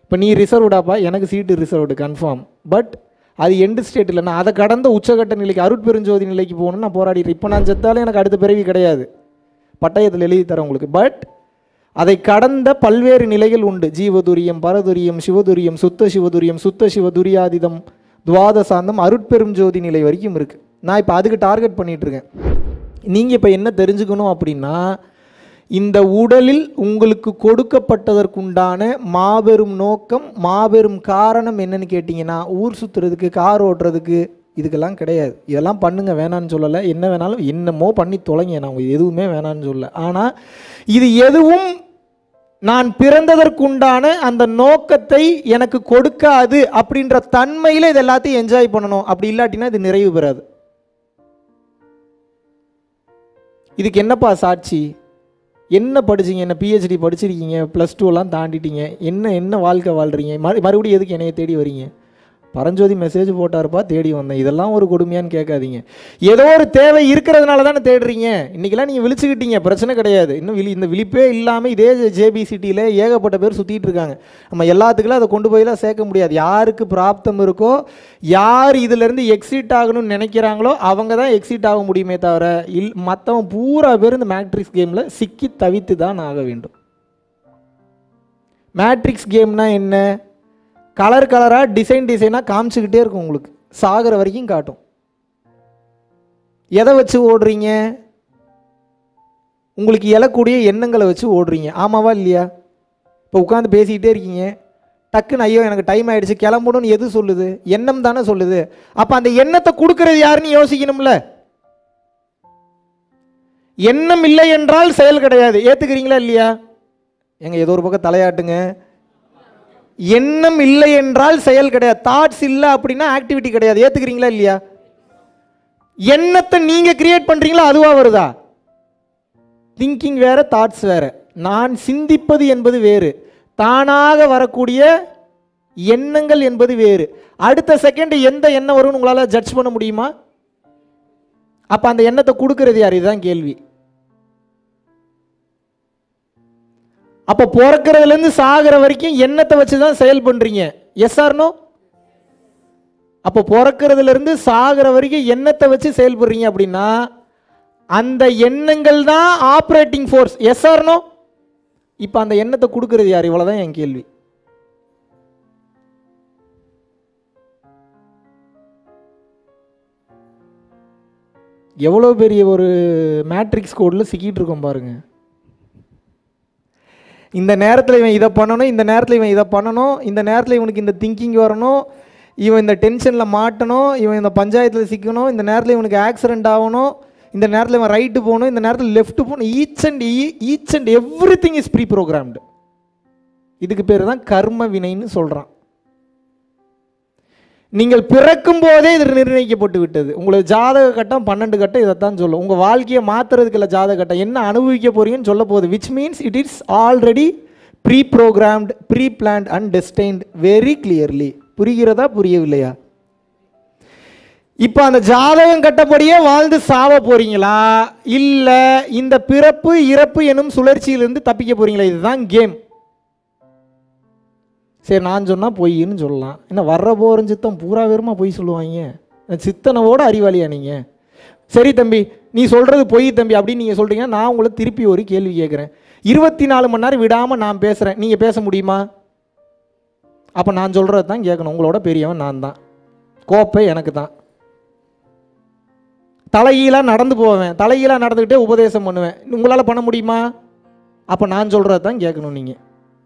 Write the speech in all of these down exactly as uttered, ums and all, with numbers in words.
இப்போ நீ ரிசர்வ்டாப்பா, எனக்கு சீட்டு ரிசர்வ்டு கன்ஃபார்ம். பட் அது எண்டு ஸ்டேட் இல்லை. நான் அதை கடந்த உச்சகட்ட நிலைக்கு அருட்பெருஞ்சோதி நிலைக்கு போகணுன்னு நான் போராடிட்டு. இப்போ நான் செத்தாலும் எனக்கு அடுத்த பிறவி கிடையாது, பட்டயத்தில் எழுதி தரேன் உங்களுக்கு. பட் அதை கடந்த பல்வேறு நிலைகள் உண்டு. ஜீவதுரியம், பரதுரியம், சிவதுரியம், சுத்த சிவதுரியம், சுத்த சிவதுரியாதிதம், துவாதசாந்தம், அருட்பெரும் ஜோதி நிலை வரைக்கும் இருக்குது. நான் இப்போ அதுக்கு டார்கெட் பண்ணிகிட்ருக்கேன். நீங்கள் இப்போ என்ன தெரிஞ்சுக்கணும் அப்படின்னா, இந்த உடலில் உங்களுக்கு கொடுக்கப்பட்டதற்குண்டான மாபெரும் நோக்கம், மாபெரும் காரணம் என்னன்னு கேட்டிங்கன்னா, ஊர் சுற்றுறதுக்கு, கார் ஓட்டுறதுக்கு, இதுக்கெல்லாம் கிடையாது. இதெல்லாம் பண்ணுங்க, வேணான்னு சொல்லலை. என்ன வேணாலும் என்னமோ பண்ணி தொலைங்க, நான் எதுவுமே வேணான்னு சொல்லலை. ஆனால் இது எதுவும் நான் பிறந்ததற்குண்டான அந்த நோக்கத்தை எனக்கு கொடுக்காது அப்படின்ற தன்மையில் இது எல்லாத்தையும் என்ஜாய் பண்ணணும். அப்படி இல்லாட்டினா இது நிறைவு பெறாது. இதுக்கு என்னப்பா சாட்சி? என்ன படிச்சிங்க? என்ன பிஹெச்டி படிச்சிருக்கீங்க, ப்ளஸ் டூலாம் தாண்டிட்டீங்க, என்ன என்ன வாழ்க்கை வாழ்கிறீங்க? மறு மறுபடியும் எதுக்கு என்னைய தேடி வரீங்க? பரஞ்சோதி மெசேஜ் போட்டாருப்பா தேடி வந்தேன். இதெல்லாம் ஒரு கொடுமையான்னு கேட்காதீங்க. ஏதோ ஒரு தேவை இருக்கிறதுனால தானே தேடுறீங்க. இன்றைக்கெல்லாம் நீங்கள் விழிச்சுக்கிட்டீங்க, பிரச்சனை கிடையாது. இன்னும் விழி இந்த விழிப்பே இல்லாமல் இதே ஜேபி சிட்டியில் ஏகப்பட்ட பேர் சுற்றிட்டு இருக்காங்க. நம்ம எல்லாத்துக்கெல்லாம் அதை கொண்டு போயெல்லாம் சேர்க்க முடியாது. யாருக்கு பிராப்தம் இருக்கோ, யார் இதிலேருந்து எக்ஸிட் ஆகணும்னு நினைக்கிறாங்களோ அவங்க தான் எக்ஸிட் ஆக முடியுமே தவிர, இல் மற்றவன் பூரா பேர் இந்த மேட்ரிக்ஸ் கேமில் சிக்கி தவித்து தான் ஆக வேண்டும். மேட்ரிக்ஸ் கேம்னா என்ன? கலர் கலராக டிசைன் டிசைனாக காமிச்சுக்கிட்டே இருக்கும். உங்களுக்கு சாகிற வரைக்கும் காட்டும். எதை வச்சு ஓடுறீங்க? உங்களுக்கு எழக்கூடிய எண்ணங்களை வச்சு ஓடுறீங்க. ஆமாவா இல்லையா? இப்போ உட்காந்து பேசிக்கிட்டே இருக்கீங்க, டக்குன்னு ஐயோ எனக்கு டைம் ஆகிடுச்சு கிளம்பணும்னு எது சொல்லுது? எண்ணம் தானே சொல்லுது. அப்போ அந்த எண்ணத்தை கொடுக்கறது யாருன்னு யோசிக்கணும்ல. எண்ணம் இல்லை என்றால் செயல் கிடையாது. ஏற்றுக்கிறீங்களா இல்லையா? எங்க ஏதோ ஒரு பக்கம் தலையாட்டுங்க. எண்ணம் இல்லை என்றால் செயல் கிடையாது. தாட்ஸ் இல்லை அப்படின்னா ஆக்டிவிட்டி கிடையாது. ஏற்றுக்கிறீங்களா இல்லையா? எண்ணத்தை நீங்கள் கிரியேட் பண்ணுறீங்களா, அதுவாக வருதா? திங்கிங் வேறு, தாட்ஸ் வேறு. நான் சிந்திப்பது என்பது வேறு, தானாக வரக்கூடிய எண்ணங்கள் என்பது வேறு. அடுத்த செகண்ட் எந்த எண்ணம் வரும்னு உங்களால் ஜட்ஜ் பண்ண முடியுமா? அப்போ அந்த எண்ணத்தை கொடுக்கறது யார்? இதுதான் கேள்வி. அப்போ பிறக்கிறதுலேருந்து சாகிற வரைக்கும் எண்ணத்தை வச்சு தான் செயல் பண்ணுறீங்க. Yes or no? அப்போ பிறக்கிறதுலேருந்து சாகிற வரைக்கும் எண்ணத்தை வச்சு செயல்படுறீங்க அப்படின்னா அந்த எண்ணங்கள் தான் operating force. Yes or no? இப்போ அந்த எண்ணத்தை கொடுக்கறது யார்? இவ்வளோதான் என் கேள்வி. எவ்வளோ பெரிய ஒரு மேட்ரிக்ஸ் கோடில் சிக்கிட்டு இருக்கோம் பாருங்க. இந்த நேரத்தில் இவன் இதை பண்ணணும், இந்த நேரத்தில் இவன் இதை பண்ணணும், இந்த நேரத்தில் இவனுக்கு இந்த திங்கிங் வரணும், இவன் இந்த டென்ஷனில் மாட்டணும், இவன் இந்த பஞ்சாயத்தில் சிக்கணும், இந்த நேரத்தில் இவனுக்கு ஆக்சிடென்ட் ஆகணும், இந்த நேரத்தில் இவன் ரைட்டு போகணும், இந்த நேரத்தில் லெஃப்ட் போகணும். Each and each and everything is preprogrammed. இதுக்கு பேர் தான் கர்ம வினைன்னு சொல்கிறான். நீங்கள் பிறக்கும் போதே இது நிர்ணயிக்கப்பட்டு விட்டது. உங்களுக்கு ஜாதக கட்டம் பன்னெண்டு கட்டம் இதைத்தான் சொல்லும். உங்கள் வாழ்க்கையை மாற்றுறதுக்கு இல்லை ஜாதக கட்டம், என்ன அனுபவிக்க போறீங்கன்னு சொல்ல போகுது. Which means it is already preprogrammed, preplanned and destined very clearly. புரிகிறதா புரியவில்லையா? இப்போ அந்த ஜாதகம் கட்டப்படியே வாழ்ந்து சாவ போறீங்களா, இல்லை இந்த பிறப்பு இறப்பு எனும் சுழற்சியிலிருந்து தப்பிக்க போறீங்களா? இதுதான் கேம். சரி, நான் சொன்னால் பொய்ன்னு சொல்லலாம். என்ன வர்ற போகிற சித்தம் பூரா வேறுமா பொய் சொல்லுவாங்க? சித்தனவோட அறிவாளியா நீங்கள்? சரி தம்பி, நீ சொல்கிறது பொய் தம்பி அப்படின்னு நீங்கள் சொல்கிறீங்க. நான் உங்களை திருப்பி ஒரு கேள்வி கேட்குறேன். இருபத்தி நாலு மணி நேரம் விடாமல் நான் பேசுகிறேன், நீங்கள் பேச முடியுமா? அப்போ நான் சொல்கிறது தான் கேட்கணும். உங்களோட பெரியவன் நான் தான், கோப்பை எனக்கு தான். தலைகீழாக நடந்து போவேன், தலைகீழாக நடந்துக்கிட்டே உபதேசம் பண்ணுவேன். உங்களால் பண்ண முடியுமா? அப்போ நான் சொல்கிறது தான் கேட்கணும். நீங்கள்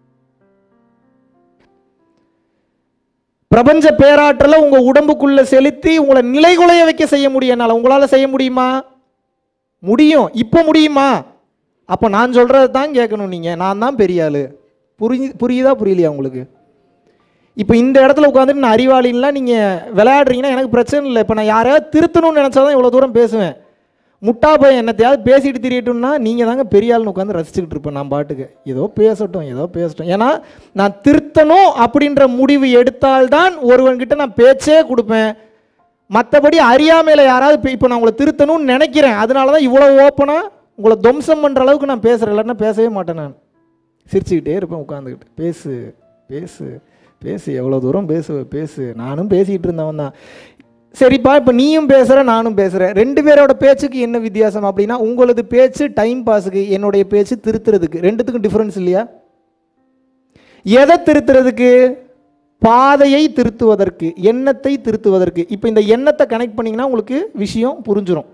பிரபஞ்ச பேராற்றலை உங்க உடம்புக்குள்ள செலுத்தி உங்களை நிலைகுலைய வைக்க செய்ய முடியும். உங்களால செய்ய முடியுமா? முடியும். இப்போ முடியுமா? அப்போ நான் சொல்றது தான் கேட்கணும். நீங்க நான் தான் பெரிய ஆளு. புரிஞ்சு புரியுதா புரியலையா உங்களுக்கு? இப்போ இந்த இடத்துல உட்காந்துட்டு நான் அறிவாளின்லாம் நீங்கள் விளையாடுறீங்கன்னா எனக்கு பிரச்சனை இல்லை. இப்போ நான் யாரையாவது திருத்தணும்னு நினச்சாதான் இவ்வளோ தூரம் பேசுவேன். முட்டா பையன் என்னத்தையாவது பேசிட்டு திரியட்டும்னா நீங்கள் தாங்க பெரிய ஆள்னு உட்காந்து ரசிச்சுக்கிட்டு இருப்பேன். நான் பாட்டுக்கு ஏதோ பேசட்டும் ஏதோ பேசட்டும். ஏன்னா நான் திருத்தணும் அப்படின்ற முடிவு எடுத்தால்தான் ஒருவன்கிட்ட நான் பேச்சே கொடுப்பேன். மற்றபடி அறியாமையில் யாராவது இப்போ நான் உங்களை திருத்தணும்னு நினைக்கிறேன், அதனால தான் இவ்வளோ ஓப்பனாக உங்களை துவம்சம் பண்ணுற அளவுக்கு நான் பேசுகிறேன். இல்லைன்னா பேசவே மாட்டேன். நான் சிரிச்சுக்கிட்டே இருப்பேன் உட்காந்துக்கிட்டு. பேசு பேசு பேசு, எவ்வளோ தூரம் பேசு பேசு. நானும் பேசிகிட்டு இருந்தவன் தான். சரிப்பா, இப்போ நீயும் பேசுகிற நானும் பேசுகிறேன். ரெண்டு பேரோட பேச்சுக்கு என்ன வித்தியாசம் அப்படின்னா, உங்களது பேச்சு டைம் பாஸுக்கு, என்னுடைய பேச்சு திருத்துறதுக்கு. ரெண்டுத்துக்கும் டிஃப்ரென்ஸ் இல்லையா? எதை திருத்துறதுக்கு? பாதையை திருத்துவதற்கு, எண்ணத்தை திருத்துவதற்கு. இப்போ இந்த எண்ணத்தை கனெக்ட் பண்ணிங்கன்னா உங்களுக்கு விஷயம் புரிஞ்சிடும்.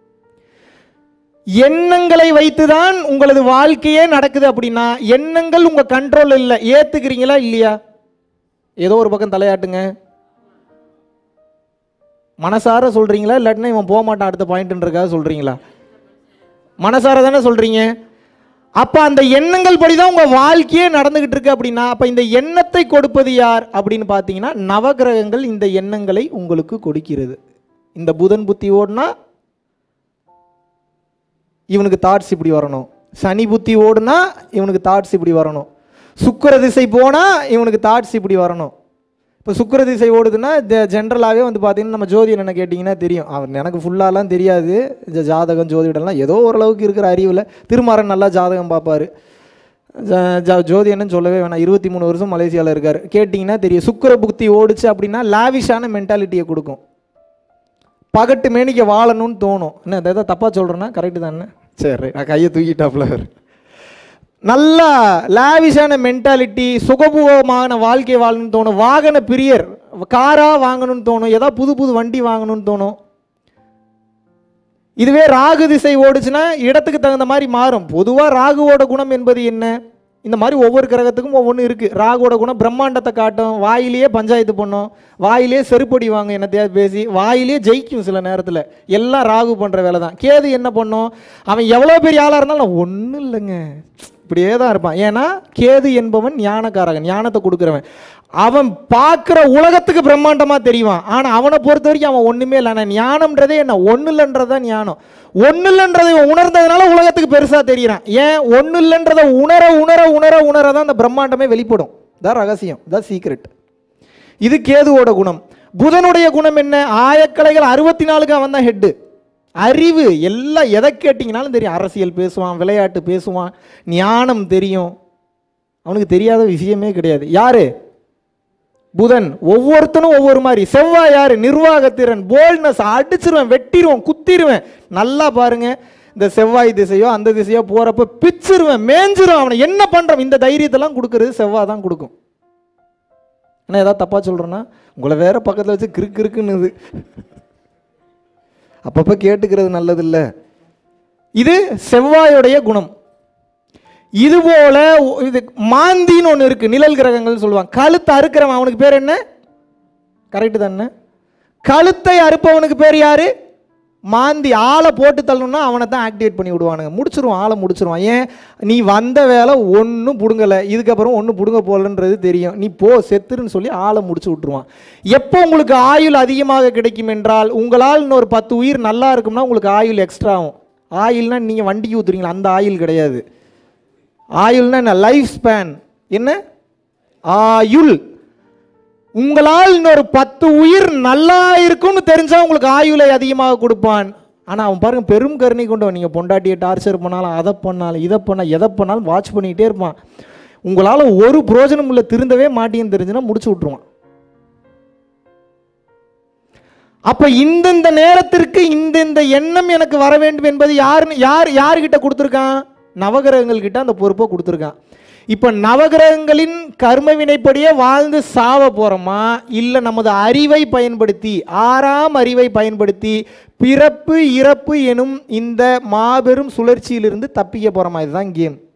எண்ணங்களை வைத்துதான் உங்களது வாழ்க்கையே நடக்குது அப்படின்னா, எண்ணங்கள் உங்கள் கண்ட்ரோல் இல்லை. ஏற்றுக்கிறீங்களா இல்லையா? ஏதோ ஒரு பக்கம் தலையாட்டுங்க. மனசார சொல்கிறீங்களா, இல்லாட்டினா இவன் போக மாட்டான் அடுத்த பாயிண்ட்ன்றக்காக சொல்கிறீங்களா? மனசார தானே சொல்கிறீங்க. அப்போ அந்த எண்ணங்கள் படி தான் உங்கள் வாழ்க்கையே நடந்துக்கிட்டு இருக்கு அப்படின்னா, அப்போ இந்த எண்ணத்தை கொடுப்பது யார் அப்படின்னு பார்த்தீங்கன்னா, நவகிரகங்கள் இந்த எண்ணங்களை உங்களுக்கு கொடுக்கிறது. இந்த புதன் புத்தி ஓடுனா இவனுக்கு தாட்ஸ் இப்படி வரணும், சனி புத்தி ஓடுனா இவனுக்கு தாட்ஸ் இப்படி வரணும், சுக்கிர திசை போனால் இவனுக்கு தாட்ஸ் இப்படி வரணும். இப்போ சுக்கிர திசை ஓடுதுன்னா ஜென்ரலாகவே வந்து பார்த்தீங்கன்னா, நம்ம ஜோதிடம் என்ன கேட்டிங்கன்னா தெரியும். அவர் எனக்கு ஃபுல்லாலாம் தெரியாது, இந்த ஜாதகம் ஜோதிடம்லாம் ஏதோ ஓரளவுக்கு இருக்கிற அறிவில். திருமாறன் நல்லா ஜாதகம் பார்ப்பார், ஜோதிடன்னு சொல்லவே வேணாம். இருபத்தி மூணு வருஷம் மலேசியாவில் இருக்கார். கேட்டிங்கன்னா தெரியும். சுக்கிர புத்தி ஓடிச்சு அப்படின்னா லாவிஷான மென்டாலிட்டியை கொடுக்கும். பகட்டு மேனிக்க வாழணும்னு தோணும். என்ன எதாவது தப்பாக சொல்கிறேன்னா கரெக்டு தானே? சரி, நான் கையை தூக்கிட்டாப்புல. நல்லா லாவிஷான மென்டாலிட்டி, சுகபூகமான வாழ்க்கை வாழணும்னு தோணும். வாகன பிரியர், காராக வாங்கணும்னு தோணும், ஏதாவது புது புது வண்டி வாங்கணும்னு தோணும். இதுவே ராகு திசை ஓடுச்சுன்னா இடத்துக்கு தகுந்த மாதிரி மாறும். பொதுவாக ராகுவோட குணம் என்பது என்ன? இந்த மாதிரி ஒவ்வொரு கிரகத்துக்கும் ஒவ்வொன்று இருக்குது. ராகுவோட குணம் பிரம்மாண்டத்தை காட்டும், வாயிலேயே பஞ்சாயத்து பண்ணும், வாயிலே செருப்படி வாங்க என்னத்தையாவது பேசி, வாயிலே ஜெயிக்கும் சில நேரத்தில். எல்லாம் ராகு பண்ணுற வேலை தான். கேது என்ன பண்ணும்? அவன் எவ்வளோ பெரிய ஆளாக இருந்தாலும் ஒன்றும் இல்லைங்க, இப்படியே தான் இருப்பான். ஏன்னா கேது என்பவன் ஞானக்காரகன், ஞானத்தை கொடுக்குறவன். அவன் பார்க்குற உலகத்துக்கு பிரம்மாண்டமாக தெரியுவான், ஆனால் அவனை பொறுத்த வரைக்கும் அவன் ஒன்றுமே இல்லை. ஆனால் ஞானம்ன்றதே என்ன? ஒன்றும் இல்லைன்றதான் ஞானம். ஒன்றும் இல்லைன்றதை உணர்ந்ததுனால உலகத்துக்கு பெருசாக தெரிகிறான். ஏன்? ஒன்றும் இல்லைன்றதை உணர உணர உணர உணர தான் அந்த பிரம்மாண்டமே வெளிப்படும். தான் ரகசியம், தான் சீக்ரெட். இது கேதுவோட குணம். புதனுடைய குணம் என்ன? ஆயக்கலைகள் அறுபத்தி நாலுக்கு அவன் தான் ஹெட்டு. அறிவு எல்லாம் எதை கேட்டிங்கனாலும் தெரியும். அரசியல் பேசுவான், விளையாட்டு பேசுவான், ஞானம் தெரியும். அவனுக்கு தெரியாத விஷயமே கிடையாது. யாரு? புதன். ஒவ்வொருத்தனும் ஒவ்வொரு மாதிரி. செவ்வாய் யாரு? நிர்வாகத்திறன், போல்ட்னஸ், அடிச்சிருவேன், வெட்டிடுவேன், குத்திடுவேன். நல்லா பாருங்க, இந்த செவ்வாய் திசையோ அந்த திசையோ போறப்ப பிச்சிருவேன், மேஞ்சிரும். அவனை என்ன பண்றான்? இந்த தைரியத்தெல்லாம் கொடுக்கறது செவ்வாய் தான் கொடுக்கும். ஏன்னா ஏதாவது தப்பா சொல்றேன்னா உங்களை வேற பக்கத்தில் வச்சு கிறுக்கு இருக்குன்னு அப்பப்போ கேட்டுக்கிறது நல்லது இல்லை. இது செவ்வாயுடைய குணம். இதுபோல இது மாந்தின்னு ஒன்று இருக்கு, நிழல் கிரகங்கள் சொல்லுவாங்க. கழுத்தை அறுக்கிறவன் அவனுக்கு பேர் என்ன? கரெக்டு தானே? கழுத்தை அறுப்பவனுக்கு பேர் யாரு? மாந்தி. ஆளை போட்டு தள்ளணும்னா அவனை தான் ஆக்டிவேட் பண்ணி விடுவானுங்க, முடிச்சிருவான், ஆளை முடிச்சிருவான். ஏன்? நீ வந்த வேலை ஒன்றும் பிடுங்கலை, இதுக்கப்புறம் ஒன்றும் பிடுங்க போகலன்றது தெரியும், நீ போ செத்துருன்னு சொல்லி ஆளை முடிச்சு விட்ருவான். எப்போ உங்களுக்கு ஆயுள் அதிகமாக கிடைக்கும் என்றால், உங்களால் இன்னொரு பத்து உயிர் நல்லா இருக்கும்னா உங்களுக்கு ஆயுள் எக்ஸ்ட்ரா ஆகும். ஆயுள்னா நீங்கள் வண்டிக்கு ஊற்றுறீங்களா அந்த ஆயுள் கிடையாது. ஆயுள்னா என்ன? Life span. என்ன ஆயுள்? உங்களால் இன்னொரு பத்து உயிர் நல்லா இருக்கும்னு தெரிஞ்சா உங்களுக்கு ஆயுளை அதிகமாக கொடுப்பான். ஆனால் அவன் பாருங்க பெரும் கருணை கொண்டவன். நீங்கள் பொண்டாட்டியை டார்ச்சர் பண்ணாலும், அதை பண்ணாலும், இதை பண்ணால், எதை பண்ணாலும் வாட்ச் பண்ணிக்கிட்டே இருப்பான். உங்களால் ஒரு பிரயோஜனம் இல்லை, திருந்தவே மாட்டேன்னு தெரிஞ்சுன்னா முடிச்சு விட்ருவான். அப்போ இந்தந்த நேரத்திற்கு இந்தந்த எண்ணம் எனக்கு வர வேண்டும் என்பது யாருன்னு யார் யார்கிட்ட கொடுத்துருக்கான்? நவகிரகங்கள் கிட்ட அந்த பொறுப்பை கொடுத்துருக்கான். இப்போ நவகிரகங்களின் கர்ம வினைப்படியே வாழ்ந்து சாவ போகிறோமா, இல்லை நமது அறிவை பயன்படுத்தி, ஆறாம் அறிவை பயன்படுத்தி பிறப்பு இறப்பு எனும் இந்த மாபெரும் சுழற்சியிலிருந்து தப்பிக்க போகிறோமா? இதுதான் கேம்.